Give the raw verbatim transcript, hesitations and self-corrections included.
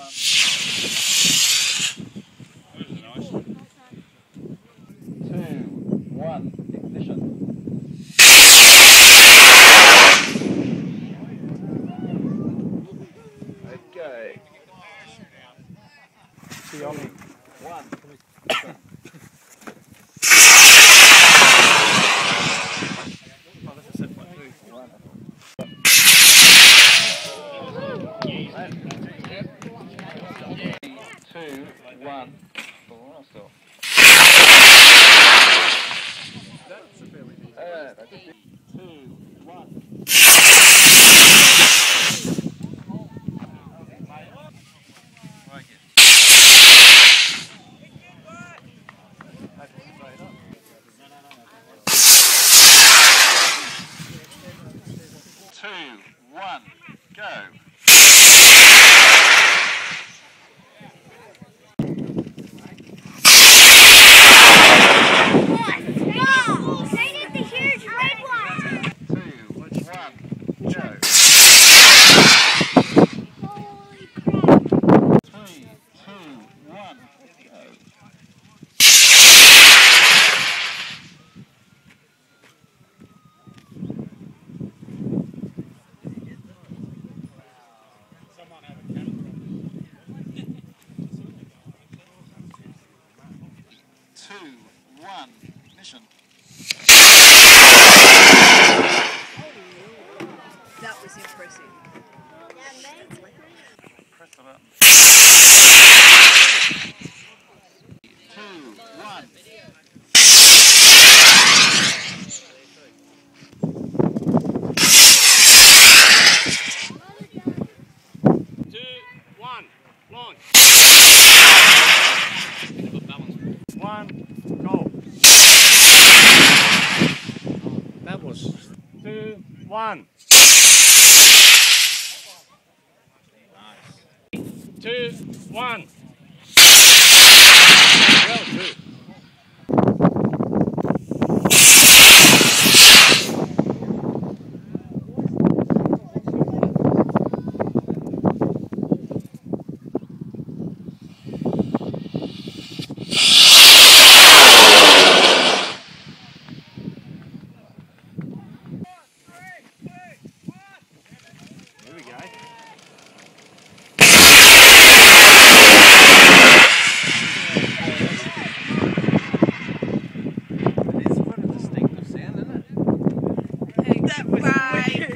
One, ignition. Okay. See on me. One. Oh, this is set by two. One. Two, one. Oh, still. That's a fairly decent. Uh, that's a two, one. Like it. Two, one, go. Two, one, ignition. That was impressive. Press the button. Two, one. Two, one, launch. One, go. That was two, one. Nice. Two, one. Well, two. There we go. It is quite a distinctive sound, isn't it? That was way